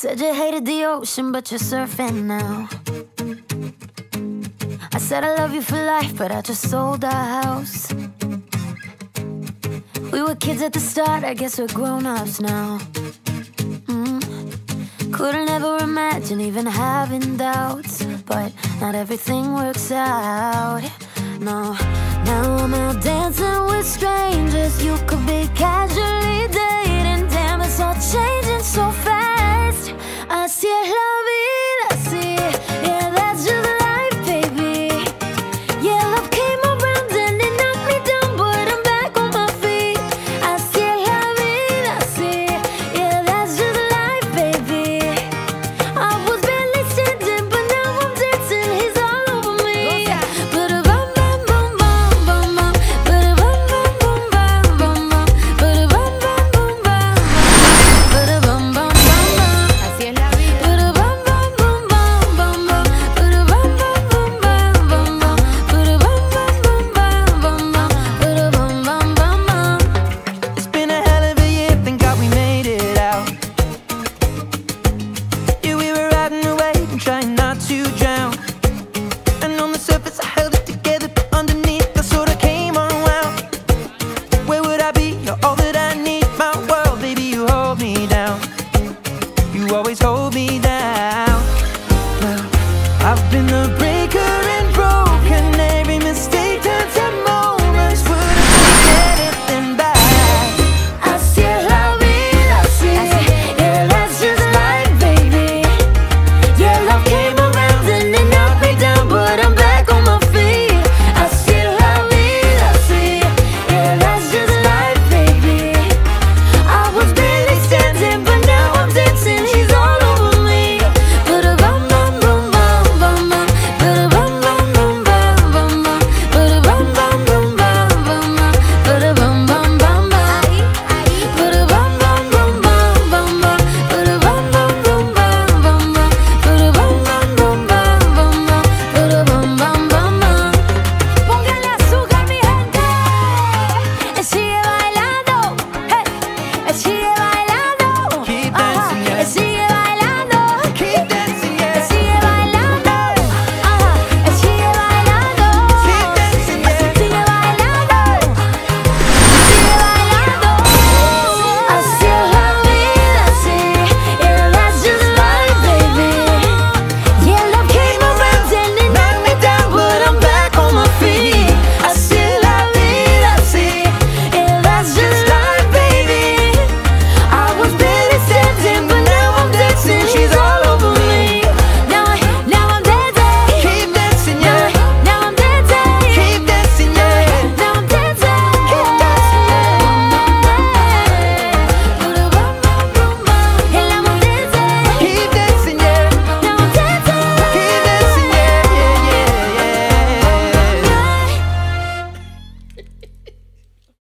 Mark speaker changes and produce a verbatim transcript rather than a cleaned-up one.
Speaker 1: Said you hated the ocean, but you're surfing now. I said I love you for life, but I just sold our house. We were kids at the start, I guess we're grown-ups now. mm. Couldn't ever imagine even having doubts, but not everything works out, no. Now I'm out dancing with strangers. You could be casually dating. Damn, it's all changing so fast. Así es la vida, así, yeah, that's just life, baby. Yeah, love came around and it knocked me down, but I'm back on my feet. Así es la vida, así, yeah, that's just life, baby. I was barely standing, but now I'm dancing. He's all over me. Ba-da-bum, bum, bum, bum, bum, bum. Ba-da-bum, bum, bum, bum, bum, bum. Ba-da-bum, bum, bum, bum. Ba-da-bum, bum, bum, bum. Así es la vida. Ba-da-bum, bum, bum, bum, bum, bum. Ba-da-bum, bum, bum, bum, bum, bum. Ba-da-bum, bum, bum, bum, bum, bum. Ba-da-bum, bum, bum, bum.
Speaker 2: It's been a hell of a year, thank God we made it out. Yeah, we were riding the wave and trying not to drown. And on the surface I held it together, but underneath I sort of came unwound. Where would I be? You're all that I need. My world, baby, you hold me down. You always hold me down. Well, I've been the bridge